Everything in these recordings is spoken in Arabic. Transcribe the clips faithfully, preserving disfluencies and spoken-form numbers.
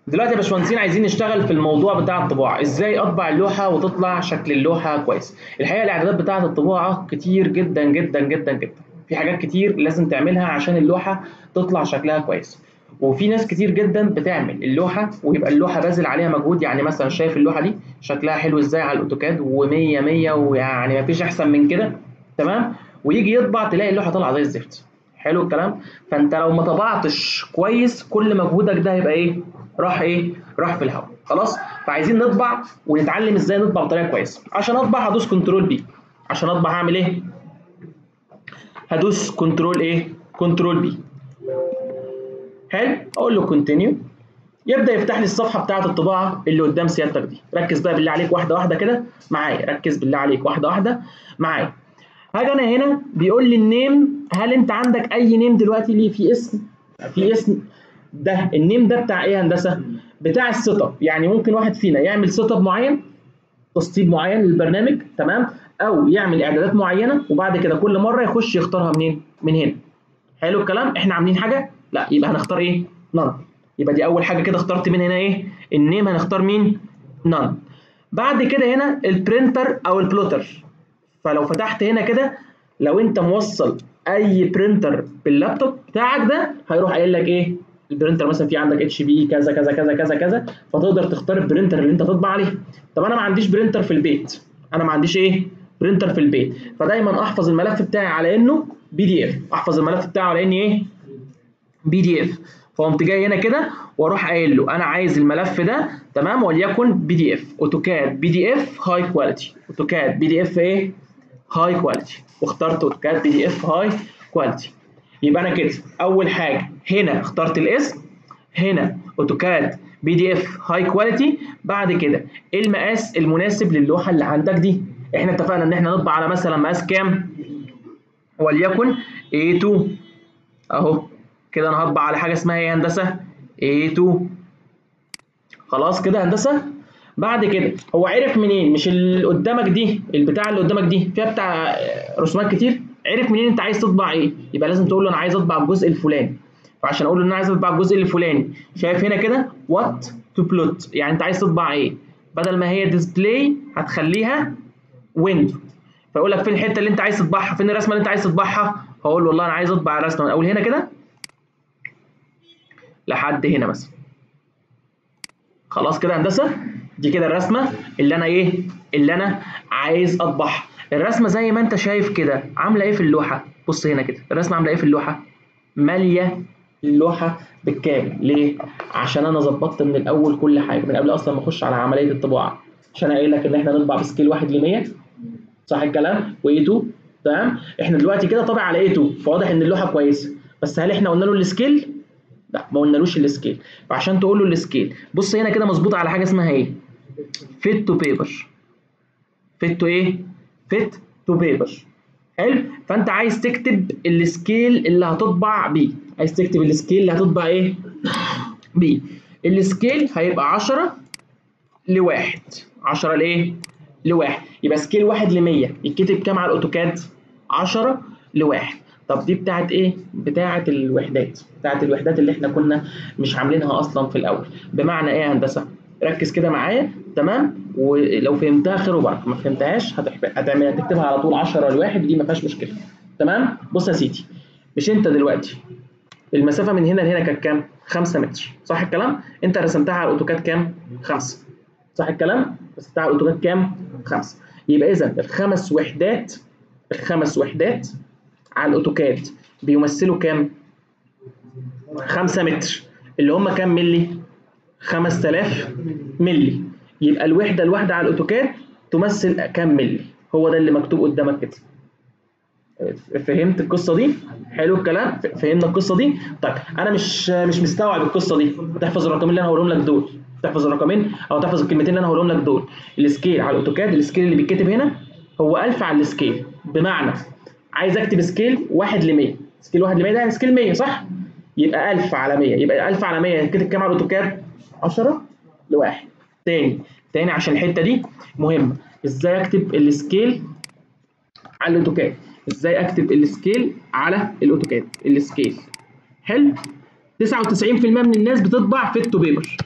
دلوقتي يا باشمهندسين عايزين نشتغل في الموضوع بتاع الطباعه، ازاي اطبع اللوحه وتطلع شكل اللوحه كويس. الحقيقه الاعدادات بتاعه الطباعه كتير جدا جدا جدا جدا، في حاجات كتير لازم تعملها عشان اللوحه تطلع شكلها كويس. وفي ناس كتير جدا بتعمل اللوحه ويبقى اللوحه باذل عليها مجهود، يعني مثلا شايف اللوحه دي شكلها حلو ازاي على الاوتوكاد ومية مية ويعني مفيش احسن من كده، تمام، ويجي يطبع تلاقي اللوحه طالعه زي الزفت. حلو الكلام. فانت لو ما طبعتش كويس كل مجهودك ده هيبقى ايه؟ راح ايه؟ راح في الهواء. خلاص. فعايزين نطبع ونتعلم ازاي نطبع بطريقه كويسه. عشان اطبع هدوس كنترول بي. عشان اطبع هعمل ايه؟ هدوس كنترول ايه؟ كنترول بي. حلو. اقول له كونتينيو. يبدا يفتح لي الصفحه بتاعه الطباعه اللي قدام سيادتك دي. ركز بقى بالله عليك واحده واحده كده معايا، ركز بالله عليك واحده واحده معايا. هاجي انا هنا بيقول لي النيم، هل انت عندك اي نيم دلوقتي ليه في اسم؟ في اسم. ده النيم ده بتاع ايه يا هندسه؟ بتاع السيت اب. يعني ممكن واحد فينا يعمل سيت اب معين، تسطيب معين للبرنامج، تمام، او يعمل اعدادات معينه وبعد كده كل مره يخش يختارها منين؟ من هنا. حلو الكلام. احنا عاملين حاجه؟ لا، يبقى هنختار ايه؟ نون. يبقى دي اول حاجه كده اخترت من هنا ايه؟ النيم. هنختار مين؟ نون. بعد كده هنا البرينتر او البلوتر. فلو فتحت هنا كده، لو انت موصل اي برينتر باللابتوب بتاعك ده هيروح قايل لك ايه؟ البرينتر مثلا في عندك اتش بي كذا كذا كذا كذا كذا، فتقدر تختار البرينتر اللي انت تطبع عليه. طب انا ما عنديش برينتر في البيت. انا ما عنديش ايه؟ برينتر في البيت. فدايما احفظ الملف بتاعي على انه بي دي اف. احفظ الملف بتاعي على اني ايه؟ بي دي اف. فقمت جاي هنا كده واروح قايل له انا عايز الملف ده، تمام، وليكن بي دي اف، اوتوكاد بي دي اف هاي كواليتي، اوتوكاد بي دي اف ايه؟ هاي كواليتي. واخترت اوتوكاد بي دي اف هاي كواليتي. يبقى انا كده اول حاجه هنا اخترت الاسم، هنا اوتوكاد بي دي اف هاي كواليتي. بعد كده المقاس المناسب للوحه اللي عندك دي. احنا اتفقنا ان احنا نطبع على مثلا مقاس كام؟ وليكن إيه تو. اهو كده انا هطبع على حاجه اسمها ايه يا هندسه؟ إيه تو. خلاص كده هندسه. بعد كده هو عرف منين؟ مش اللي قدامك دي، البتاع اللي قدامك دي فيها بتاع رسومات كتير، عرف منين انت عايز تطبع ايه؟ يبقى لازم تقول له انا عايز اطبع الجزء الفلاني. فعشان اقول له ان انا عايز اطبع الجزء الفلاني، شايف هنا كده وات تو بلوت، يعني انت عايز تطبع ايه؟ بدل ما هي ديسبلاي هتخليها ويندو. فيقول لك فين الحته اللي انت عايز تطبعها؟ فين الرسمه اللي انت عايز تطبعها؟ هقول له والله انا عايز اطبع الرسمه من اول هنا كده لحد هنا مثلا. خلاص كده هندسه. دي كده الرسمه اللي انا ايه؟ اللي انا عايز اطبعها. الرسمه زي ما انت شايف كده عامله ايه في اللوحه؟ بص هنا كده الرسمه عامله ايه في اللوحه؟ ماليه اللوحه بالكامل. ليه؟ عشان انا ظبطت من الاول كل حاجه من قبل اصلا ما اخش على عمليه الطباعه. عشان قايل لك ان احنا نطبع بسكيل واحد ل مية، صح الكلام؟ واي تو، تمام. احنا دلوقتي كده طابع على اي تو، فواضح ان اللوحه كويسه. بس هل احنا قلنا له السكيل؟ لا، ما قلنالوش السكيل. فعشان تقول له السكيل، بص هنا كده مظبوط على حاجه اسمها ايه؟ فيت تو بيبر. فيت تو ايه؟ فيت تو بيبر. حلو. فانت عايز تكتب السكيل اللي هتطبع بيه. عايز تكتب السكيل اللي هتطبع ايه؟ بيه. السكيل هيبقى عشرة لواحد. عشرة لايه؟ لواحد. يبقى سكيل واحد ل مية يتكتب كام على الاوتوكاد؟ عشرة لواحد. طب دي بتاعت ايه؟ بتاعت الوحدات. بتاعت الوحدات اللي احنا كنا مش عاملينها اصلا في الاول. بمعنى ايه يا هندسه؟ ركز كده معايا، تمام، ولو فهمتها خير وبركه، ما فهمتهاش هتعمل هتكتبها على طول عشرة لواحد، دي ما فيهاش مشكله. تمام. بص يا سيدي، مش انت دلوقتي المسافه من هنا لهنا كانت كام؟ خمسة متر، صح الكلام؟ انت رسمتها على الاوتوكاد كام؟ خمسة، صح الكلام؟ رسمتها على الاوتوكاد كام؟ خمسة. يبقى اذا الخمس وحدات، الخمس وحدات على الاوتوكاد بيمثلوا كام؟ خمسة متر، اللي هم كام ملي؟ خمسة آلاف ملي. يبقى الوحده الواحده على الاوتوكاد تمثل كام ملي؟ هو ده اللي مكتوب قدامك كده. فهمت القصه دي؟ حلو الكلام. فهمنا القصه دي. طيب انا مش مش مستوعب القصه دي. تحفظ الرقمين اللي انا هقولهم لك دول، تحفظ الرقمين او تحفظ الكلمتين اللي انا هقولهم لك دول. السكيل على الاوتوكاد، السكيل اللي بيتكتب هنا هو ألف على السكيل. بمعنى عايز اكتب سكيل واحد ل مية، سكيل واحد ل مية ده يعني سكيل مية، صح؟ يبقى ألف على مية. يبقى ألف على مية يتكتب كام على الاوتوكاد؟ عشرة لواحد. تاني تاني عشان الحته دي مهمه. ازاي اكتب السكيل على الاوتوكاد؟ ازاي اكتب السكيل على الاوتوكاد؟ السكيل، حلو. تسعة وتسعين في المية من الناس بتطبع فيت تو بيبر.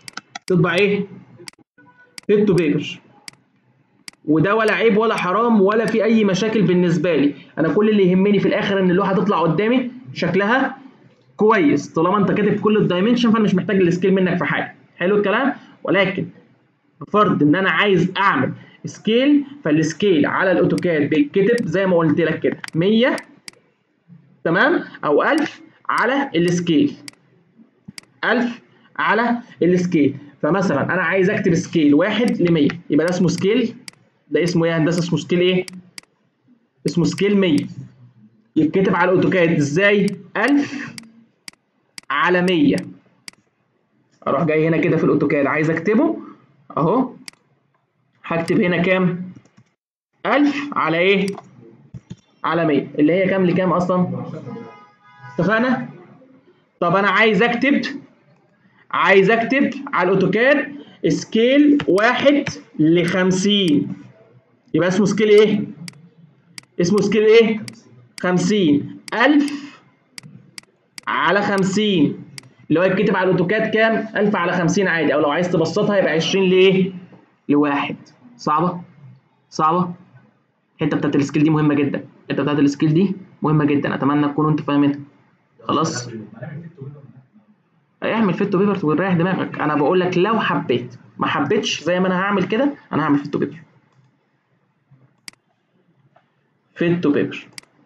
تطبع ايه؟ فيت تو بيبر. وده ولا عيب ولا حرام ولا في اي مشاكل بالنسبه لي، انا كل اللي يهمني في الاخر ان اللوحه تطلع قدامي شكلها كويس. طالما انت كاتب كل الدايمنشن فانا مش محتاج السكيل منك في حاجه. حلو الكلام. ولكن بفرض ان انا عايز اعمل سكيل، فالسكيل على الاوتوكاد بيتكتب زي ما قلت لك كده مية، تمام، او ألف على السكيل، ألف على السكيل. فمثلا انا عايز اكتب سكيل واحد ل مية، يبقى ده اسمه سكيل، ده اسمه ايه يا هندسه؟ اسمه سكيل ايه؟ اسمه سكيل مية. يتكتب على الاوتوكاد ازاي؟ ألف على مية. اروح جاي هنا كده في الاوتوكاد عايز اكتبه اهو، هكتب هنا كام؟ ألف على ايه؟ على مية، اللي هي كام لكام اصلا؟ اتفقنا؟ طب انا عايز اكتب عايز اكتب على الاوتوكاد سكيل واحد ل خمسين، يبقى اسمه سكيل ايه؟ اسمه سكيل ايه؟ خمسين. ألف على خمسين اللي هو يتكتب على الاوتوكاد كام؟ ألف على خمسين عادي، او لو عايز تبسطها يبقى عشرين لايه؟ لواحد. صعبه؟ صعبه؟ الحته بتاعت السكيل دي مهمه جدا، الحته بتاعت السكيل دي مهمه جدا، اتمنى تكونوا انتوا فاهمينها. خلاص؟ اعمل فيت تو بيبر وريح دماغك. انا بقول لك لو حبيت، ما حبيتش زي ما انا هعمل كده، انا هعمل فيت تو بيبر. فيت تو بيبر.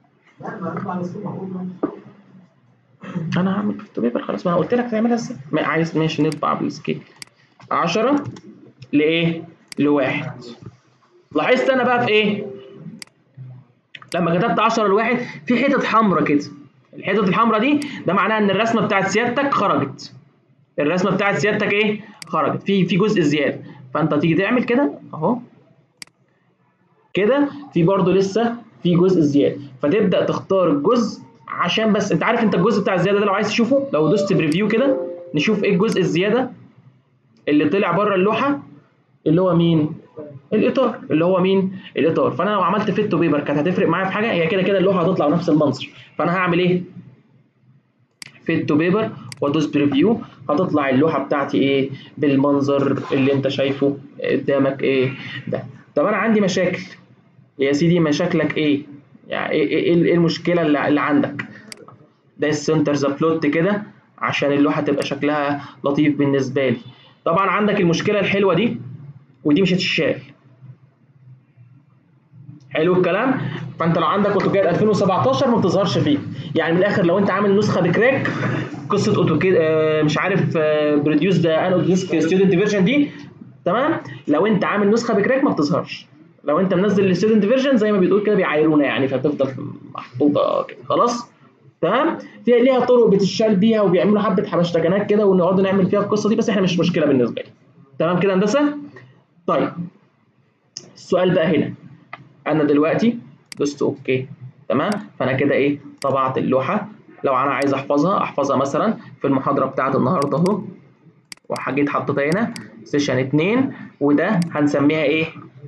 انا هعمل فيت تو بيبر خلاص، ما انا قلت لك تعملها ازاي. عايز ماشي نطبع بالسكيل عشرة لايه؟ لواحد. لاحظت انا بقى في ايه؟ لما كتبت عشرة لواحد في حتت حمراء كده، الحتت الحمراء دي ده معناها ان الرسمه بتاعت سيادتك خرجت. الرسمه بتاعت سيادتك ايه؟ خرجت، في في جزء زياده. فانت تيجي تعمل كده اهو كده، في برضه لسه في جزء زياده، فتبدا تختار الجزء. عشان بس انت عارف انت الجزء بتاع الزياده ده لو عايز تشوفه، لو دوست بريفيو كده نشوف ايه الجزء الزياده اللي طلع بره اللوحه، اللي هو مين؟ الاطار. اللي هو مين؟ الاطار. فانا لو عملت فيت تو بيبر كانت هتفرق معايا في حاجه؟ هي كده كده اللوحه هتطلع بنفس المنظر. فانا هعمل ايه؟ فيت تو بيبر وادوس بريفيو، هتطلع اللوحه بتاعتي ايه؟ بالمنظر اللي انت شايفه قدامك ايه ده. طب انا عندي مشاكل يا سيدي. مشاكلك ايه؟ يعني ايه ايه, إيه المشكله اللي, اللي عندك؟ ده السنتر ذا بلوت كده عشان اللوحه تبقى شكلها لطيف بالنسبه لي. طبعا عندك المشكله الحلوه دي، ودي مش هتتشال. حلو الكلام. فانت لو عندك اوتوكاد ألفين وسبعتاشر ما بتظهرش فيه. يعني من الاخر لو انت عامل نسخه بكراك، قصه اوتوكاد آه مش عارف آه بروديوس ده ان ديسك ستودنت فيرجن دي، تمام، لو انت عامل نسخه بكراك ما بتظهرش. لو انت منزل الستودنت فيرجن زي ما بتقول كده بيعايرونا يعني، فتفضل محطوطه كده خلاص. تمام. فيها ليها طرق بتشال بيها وبيعملوا حبه حبشتكنات كده ونقعد نعمل فيها القصه دي، بس احنا مش مشكله بالنسبه لي. تمام كده هندسه؟ طيب السؤال بقى هنا، انا دلوقتي دوست اوكي، تمام. فانا كده ايه؟ طبعت اللوحه. لو انا عايز احفظها، احفظها مثلا في المحاضره بتاعت النهارده اهو، وحجيت حطيتها هنا سيشن اتنين، وده هنسميها ايه؟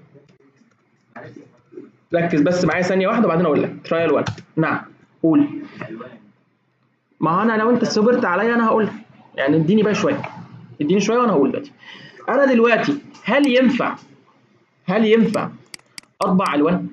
ركز بس معايا ثانيه واحده وبعدين اقول لك ترايل واحد. نعم قول. ما انا لو انت صبرت عليا انا هقول لك، يعني اديني بقى شويه، اديني شويه وانا هقول دلوقتي. انا دلوقتي هل ينفع هل ينفع اطبع الوان؟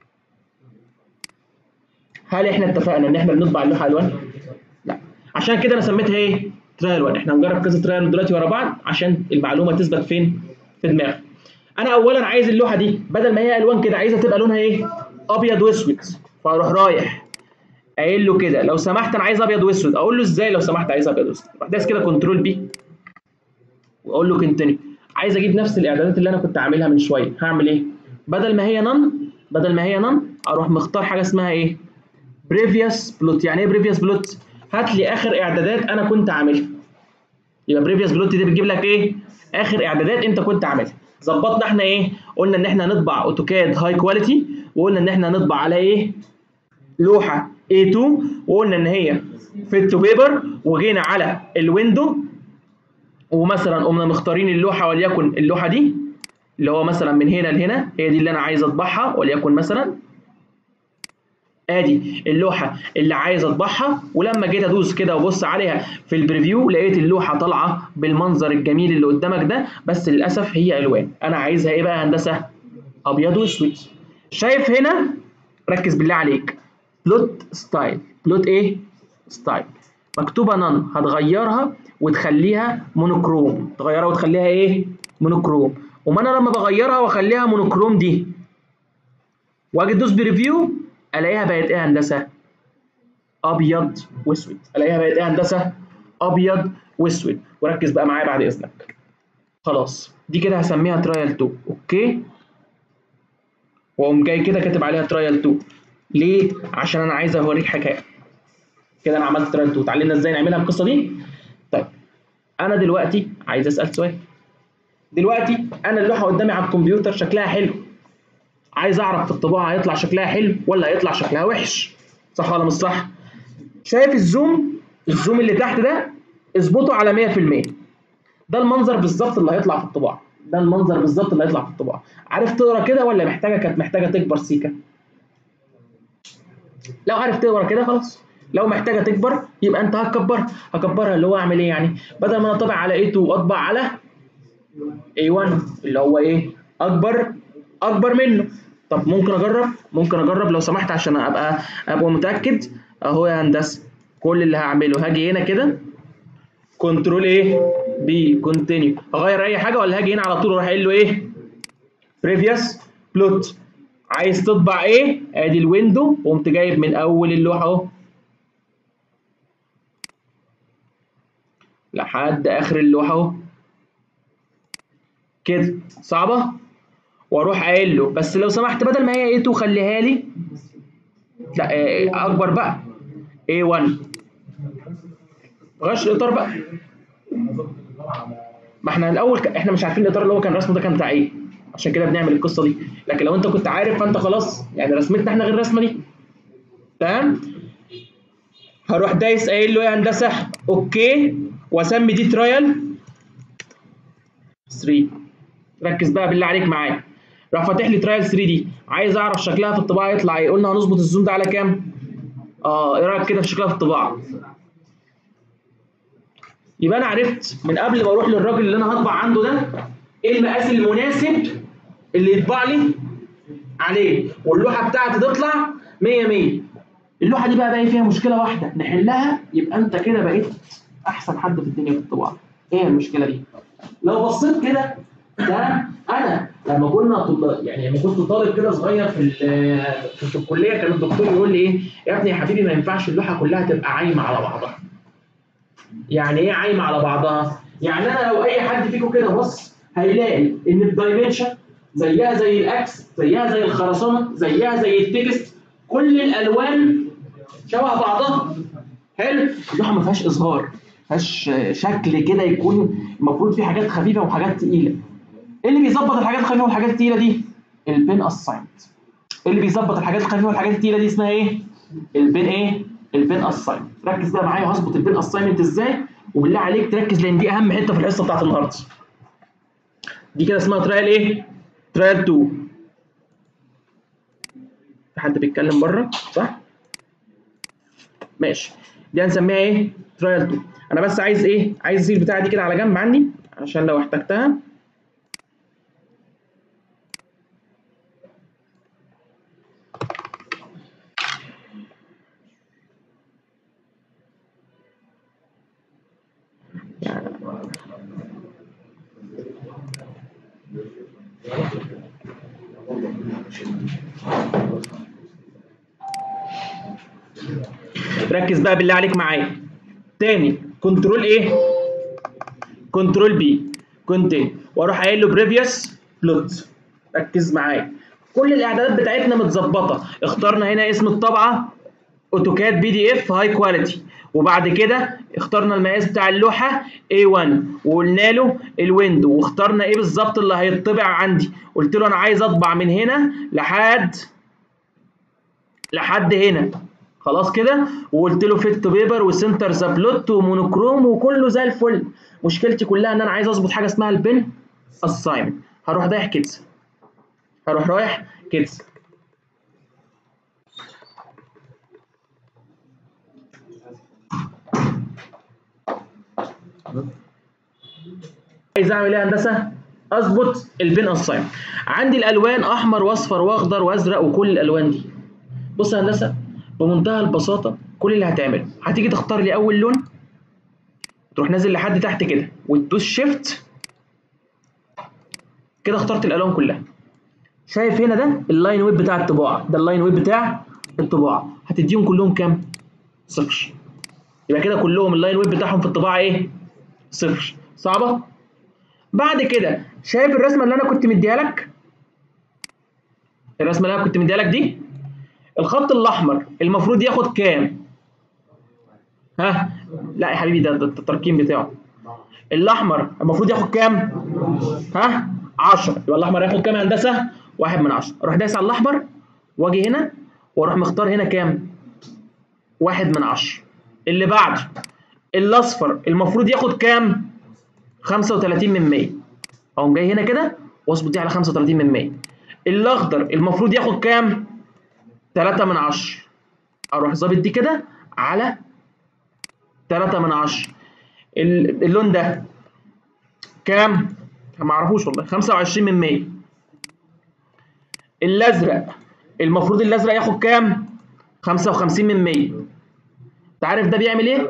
هل احنا اتفقنا ان احنا بنطبع اللوحه الوان؟ لا. عشان كده انا سميتها ايه؟ ترايل واحد. احنا هنجرب كذا ترايل دلوقتي ورا بعض عشان المعلومه تثبت فين؟ في دماغك. انا اولا عايز اللوحه دي بدل ما هي الوان كده عايزها تبقى لونها ايه؟ ابيض واسود. فاروح رايح قايل له كده لو سمحت انا عايز ابيض واسود. اقول له ازاي لو سمحت عايز ابيض واسود؟ اروح دايس كده كنترول بي واقول له كونتينيو. عايز اجيب نفس الاعدادات اللي انا كنت عاملها من شويه، هعمل ايه؟ بدل ما هي نن بدل ما هي نن اروح مختار حاجه اسمها ايه؟ بريفيوس بلوت. يعني ايه بريفيوس بلوت؟ هات لي اخر اعدادات انا كنت عاملها. يبقى بريفيوس بلوت دي بتجيب لك ايه؟ اخر اعدادات انت كنت عاملها. ظبطنا احنا ايه؟ قلنا ان احنا نطبع اوتوكاد هاي كواليتي، وقلنا ان احنا نطبع على ايه؟ لوحه إيه تو، وقلنا ان هي فيت تو بيبر، وجينا على الويندو ومثلا قمنا مختارين اللوحه، وليكن اللوحه دي اللي هو مثلا من هنا لهنا هي دي اللي انا عايز اطبعها، وليكن مثلا ادي اللوحه اللي عايز اطبعها، ولما جيت ادوس كده وابص عليها في البريفيو لقيت اللوحه طالعه بالمنظر الجميل اللي قدامك ده، بس للاسف هي الوان. انا عايزها ايه بقى يا هندسه؟ ابيض واسود. شايف هنا؟ ركز بالله عليك، بلوت ستايل. بلوت ايه؟ ستايل. مكتوبه نون، هتغيرها وتخليها مونوكروم. تغيرها وتخليها ايه؟ مونوكروم. وما انا لما بغيرها واخليها مونوكروم دي واجي ادوس بريفيو الاقيها بقت ايه يا هندسه؟ ابيض واسود. الاقيها بقت ايه يا هندسه؟ ابيض واسود. وركز بقى معايا بعد اذنك. خلاص دي كده هسميها ترايل اتنين، اوكي؟ واقوم جاي كده كاتب عليها ترايل اتنين. ليه؟ عشان انا عايز اوريك حكايه. كده انا عملت ترايل اتنين. اتعلمنا ازاي نعملها القصه دي؟ طيب انا دلوقتي عايز اسال سؤال. دلوقتي انا اللوحه قدامي على الكمبيوتر شكلها حلو، عايز اعرف في الطباعه هيطلع شكلها حلو ولا هيطلع شكلها وحش، صح ولا مش صح؟ شايف الزوم؟ الزوم اللي تحت ده اظبطه على مية في المية. ده المنظر بالظبط اللي هيطلع في الطباعه. ده المنظر بالظبط اللي هيطلع في الطباعه. عارف تقرا كده ولا محتاجه كانت محتاجه تكبر سيكه؟ لو عارف تقرا كده خلاص. لو محتاجه تكبر يبقى انت هتكبرها. هكبرها اللي هو اعمل ايه يعني؟ بدل ما انا طابع على إيه اتنين اطبع على إيه واحد اللي هو ايه؟ اكبر اكبر منه. طب ممكن اجرب؟ ممكن اجرب لو سمحت عشان ابقى ابقى متاكد. اهو يا هندسه كل اللي هعمله هاجي هنا كده كنترول ايه؟ بي كونتينيو. اغير اي حاجه ولا هاجي هنا على طول واروح قايل له ايه؟ بريفيوس بلوت. عايز تطبع ايه؟ ادي الويندو وقمت جايب من اول اللوحه اهو لحد اخر اللوحه اهو كده. صعبه؟ واروح قايل له بس لو سمحت بدل ما هي إيه اتنين خليها لي لا إيه اكبر بقى إيه واحد. غش الاطار بقى. ما احنا الاول ك... احنا مش عارفين الاطار اللي هو كان رسمه ده كان بتاع ايه، عشان كده بنعمل القصه دي. لكن لو انت كنت عارف فانت خلاص يعني رسمتنا احنا غير الرسمه دي. تمام؟ هروح دايس قايل له ايه يا هندسه؟ اوكي. واسمي دي ترايل تلاتة. ركز بقى بالله عليك معايا. راح فاتح لي ترايل تلاتة دي. عايز اعرف شكلها في الطباعه يطلع ايه؟ قلنا هنظبط الزوم ده على كام؟ اه ايه رايك كده في شكلها في الطباعه؟ يبقى انا عرفت من قبل ما اروح للراجل اللي انا هطبع عنده ده ايه المقاس المناسب اللي يطبع لي عليه واللوحه بتاعتي تطلع مية مية. اللوحه دي بقى باقي فيها مشكله واحده نحلها يبقى انت كده بقيت احسن حد في الدنيا في الطباعه. ايه المشكله دي؟ لو بصيت كده ده انا لما كنا طلاب يعني لما كنت طالب كده صغير في في, في الكليه كان الدكتور يقول لي ايه؟ يا ابني يا حبيبي ما ينفعش اللوحه كلها تبقى عايمه على بعضها. يعني ايه عايمه على بعضها؟ يعني انا لو اي حد فيكم كده بص هيلاقي ان الدايمنشن زيها زي الاكس زيها زي الخرسانه زيها زي التكست كل الالوان شبه بعضها. حلو؟ اللوحه ما فيهاش اظهار، ما فيهاش شكل كده يكون المفروض فيه حاجات خفيفه وحاجات ثقيله. ايه اللي بيظبط الحاجات الخفيفه والحاجات الثقيله دي؟ البين اساينمنت. اللي بيظبط الحاجات الخفيفه والحاجات الثقيله دي اسمها ايه؟ البين ايه؟ البين اساينمنت. ركز بقى معايا هظبط البين اساينمنت ازاي وبالله عليك تركز لان دي اهم حته في الحصه بتاعت النهارده. دي كده اسمها ترايل ايه؟ ترايل اتنين. في حد بيتكلم بره صح؟ ماشي. دي هنسميها ايه؟ ترايل اتنين. انا بس عايز ايه؟ عايز اسيب البتاعه دي كده على جنب عندي عشان لو احتجتها. ركز بقى بالله عليك معايا. تاني كنترول ايه؟ كنترول بي كونتينيو واروح قايل له بريفيوس بلوت. ركز معايا. كل الاعدادات بتاعتنا متظبطه. اخترنا هنا اسم الطبعه اوتوكاد بي دي اف هاي كواليتي وبعد كده اخترنا المقاس بتاع اللوحه إيه واحد وقلنا له الويندو واخترنا ايه بالظبط اللي هيطبع عندي. قلت له انا عايز اطبع من هنا لحد لحد هنا خلاص كده. وقلت له فيت بيبر وسنتر ذا بلوت ومونوكروم وكله زي الفل. مشكلتي كلها ان انا عايز اظبط حاجه اسمها البن اساينمنت. هروح رايح كده هروح رايح كده عايز اعمل ايه يا هندسه؟ اظبط البين اساين. عندي الالوان احمر واصفر واخضر وازرق وكل الالوان دي. بص يا هندسه بمنتهى البساطه كل اللي هتعمله هتيجي تختار لي اول لون، تروح نازل لحد تحت كده وتدوس شيفت كده، اخترت الالوان كلها. شايف هنا ده اللاين ويب بتاع الطباعه، ده اللاين ويب بتاع الطباعه، هتديهم كلهم كام؟ صفر. يبقى كده كلهم اللاين ويب بتاعهم في الطباعه ايه؟ صفر. صعبه؟ بعد كده شايف الرسمه اللي انا كنت مديها لك؟ الرسمه اللي انا كنت مديها لك دي، الخط الاحمر المفروض ياخد كام؟ ها؟ لا يا حبيبي ده, ده التركيب بتاعه. الاحمر المفروض ياخد كام؟ ها؟ عشرة. يبقى الاحمر ياخد كام يا هندسه؟ واحد من عشرة. اروح دايس على الاحمر واجي هنا واروح مختار هنا كام؟ واحد من عشرة. اللي بعده الاصفر المفروض ياخد كام؟ خمسة وتلاتين من مية. اقوم جاي هنا كده واظبط دي على خمسة وتلاتين من مية. الاخضر المفروض ياخد كام؟ تلاتة من عشرة. اروح ظابط دي كده على تلاتة من عشرة. اللون ده كام؟ ما اعرفوش والله. خمسة وعشرين من مية. الازرق المفروض الازرق ياخد كام؟ خمسة وخمسين من مية. انت عارف ده بيعمل ايه؟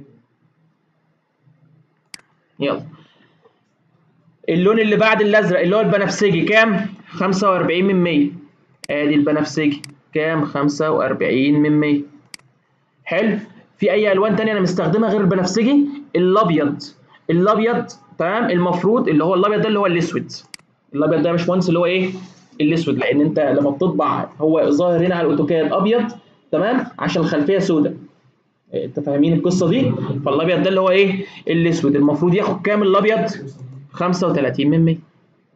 يلا اللون اللي بعد الازرق اللي هو البنفسجي كام؟ خمسة وأربعين من مية. ادي البنفسجي كام؟ خمسة وأربعين من مية. حلو. في اي الوان تانية انا مستخدمها غير البنفسجي؟ الابيض. الابيض تمام، المفروض اللي هو الابيض ده اللي هو الاسود. الابيض ده يا باشمهندس اللي هو ايه؟ الاسود، لان انت لما بتطبع هو ظاهر هنا على الاوتوكاد ابيض تمام عشان الخلفيه سوداء. انت فاهمين القصه دي؟ فالابيض ده اللي هو ايه؟ الاسود. المفروض ياخد كام الابيض؟ خمسة وتلاتين من مية.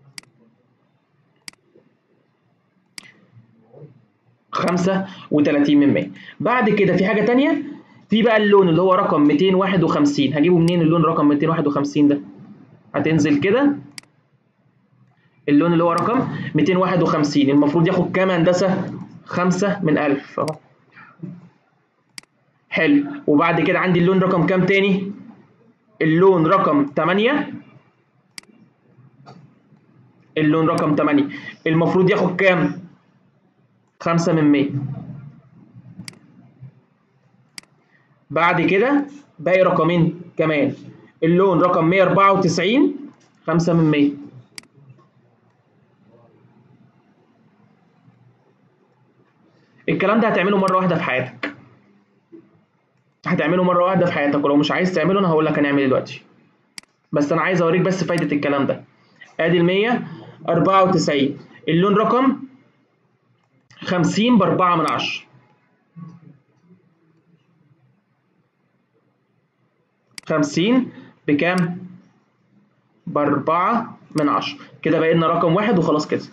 خمسة وتلاتين من مية. بعد كده في حاجه ثانيه، في بقى اللون اللي هو رقم ميتين وواحد وخمسين. هجيبه منين اللون رقم ميتين وواحد وخمسين ده؟ هتنزل كده اللون اللي هو رقم ميتين وواحد وخمسين المفروض ياخد كام هندسه؟ خمسة من ألف اهو. حلو. وبعد كده عندي اللون رقم كام تاني؟ اللون رقم تمانية. اللون رقم تمانية المفروض ياخد كام؟ خمسة من مية. بعد كده باقي رقمين كمان، اللون رقم مية وأربعة وتسعين خمسة من مية. الكلام ده هتعمله مره واحده في حياتك. هتعمله مره واحده في حياتك، ولو مش عايز تعمله انا هقول لك هنعمل ايه دلوقتي. بس انا عايز اوريك بس فايده الكلام ده. ادي ال مية وأربعة وتسعين اللون رقم خمسين بأربعة من عشرة. خمسين بكام؟ بأربعة من عشرة. كده بقى لنا رقم واحد وخلاص كده.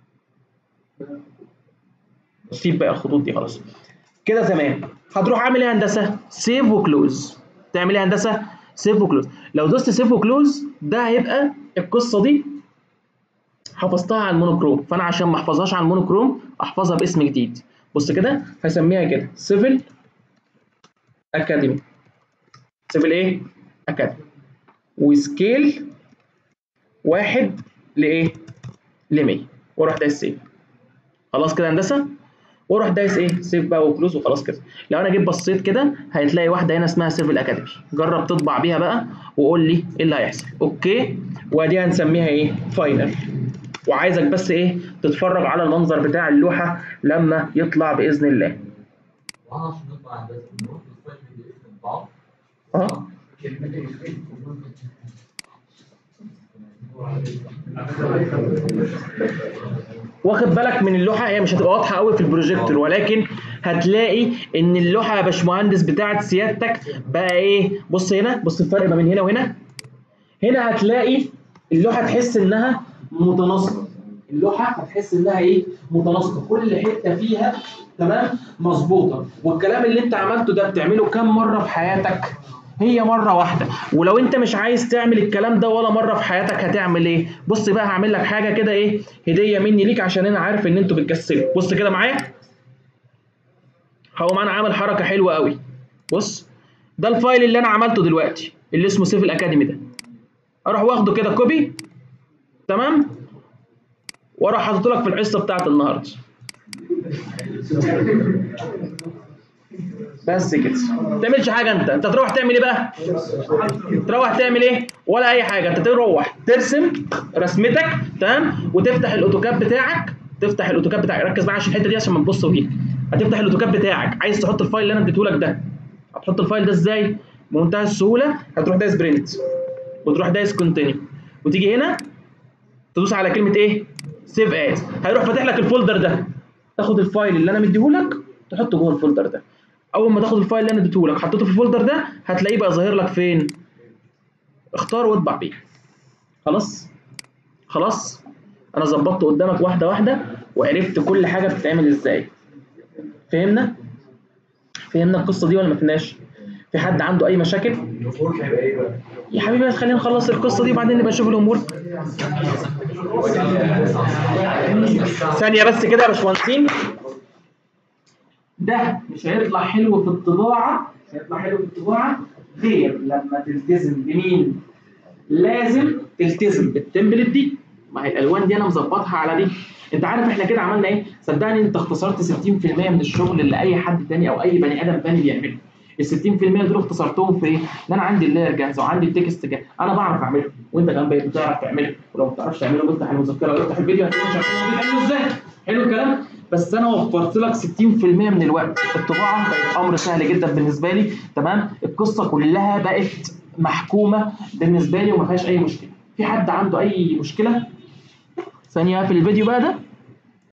سيب بقى الخطوط دي خلاص. كده تمام. هتروح عامل ايه يا هندسه؟ سيف وكلوز. تعمل ايه يا هندسه؟ سيف وكلوز. لو دوست سيف وكلوز ده هيبقى القصه دي حفظتها على المونوكروم، فانا عشان ما احفظهاش على المونوكروم احفظها باسم جديد. بص كده هسميها كده سيفل اكاديمي. سيفل ايه؟ اكاديمي. وسكيل واحد لايه؟ ل مية. واروح دايس سيف. خلاص كده هندسه. واروح دايس ايه؟ سيف بقى وكلوز وخلاص كده. لو انا جيت بصيت كده هتلاقي واحده هنا اسمها سيفل اكاديمي. جرب تطبع بيها بقى وقول لي ايه اللي هيحصل. اوكي. وادي هنسميها ايه؟ فاينل. وعايزك بس ايه؟ تتفرج على المنظر بتاع اللوحه لما يطلع باذن الله. اه واخد بالك من اللوحه؟ هي مش هتبقى واضحه قوي في البروجيكتور، ولكن هتلاقي ان اللوحه يا باشمهندس بتاعت سيادتك بقى ايه؟ بص هنا، بص الفرق ما بين هنا وهنا. هنا هتلاقي اللوحه تحس انها متناسقه. اللوحه هتحس انها ايه؟ متناسقه، كل حته فيها تمام مظبوطه. والكلام اللي انت عملته ده بتعمله كام مره في حياتك؟ هي مره واحده. ولو انت مش عايز تعمل الكلام ده ولا مره في حياتك هتعمل ايه؟ بص بقى هعمل لك حاجه كده ايه؟ هديه مني ليك عشان انا عارف ان انتوا بتكسلوا. بص كده معايا. هقوم انا عامل حركه حلوه قوي. بص ده الفايل اللي انا عملته دلوقتي. اللي اسمه سيفل اكاديمي ده، اروح واخده كده كوبي، تمام، واروح حاطط لك في الحصه بتاعت النهارده. بس كده، ما تعملش حاجه. انت انت تروح تعمل ايه بقى؟ تروح تعمل ايه؟ ولا اي حاجه. انت تروح ترسم رسمتك، تمام، وتفتح الاوتوكاد بتاعك. تفتح الاوتوكاد بتاعك، ركز معايا عشان الحته دي عشان ما تبص فيها. هتفتح الاوتوكاد بتاعك، عايز تحط الفايل اللي انا اديته لك ده. هتحط الفايل ده ازاي؟ بمنتهى السهوله. هتروح دايس برنت، وتروح دايس كونتينيو، وتيجي هنا تدوس على كلمه ايه؟ سيف از. هيروح فاتح لك الفولدر ده. تاخد الفايل اللي انا مديهولك تحطه جوه الفولدر ده. اول ما تاخد الفايل اللي انا اديتهولك حطيته في الفولدر ده، هتلاقيه بقى ظاهر لك فين؟ اختار واطبع بيه. خلاص؟ خلاص؟ انا ظبطت قدامك واحده واحده وعرفت كل حاجه بتتعمل ازاي. فهمنا؟ فهمنا القصه دي ولا ما فهمناش؟ في حد عنده اي مشاكل؟ يا حبيبي بس خلينا نخلص القصه دي وبعدين نبقى نشوف الامور. ثانيه بس كده يا باشمهندسين. ده مش هيطلع حلو في الطباعه، مش هيطلع حلو في الطباعه غير لما تلتزم بمين؟ لازم تلتزم بالتمبلت دي. ما هي الالوان دي انا مظبطها على دي. انت عارف احنا كده عملنا ايه؟ صدقني انت اختصرت ستين في المية من الشغل اللي اي حد تاني او اي بني ادم تاني بيعمله. ال ستين في المية دول اختصرتهم في ايه؟ ان انا عندي اللاير جاهزه وعندي التكست جاهز، انا بعرف اعمله وانت كمان بقيت بتعرف تعمله، ولو ما بتعرفش تعمله افتح المذكره وافتح الفيديو هتلاقي شغال بتعمله ازاي. حلو الكلام؟ بس انا وفرت لك ستين في المية من الوقت. الطباعه بقت امر سهل جدا بالنسبه لي، تمام؟ القصه كلها بقت محكومه بالنسبه لي وما فيهاش اي مشكله. في حد عنده اي مشكله؟ ثانيه في الفيديو بقى ده.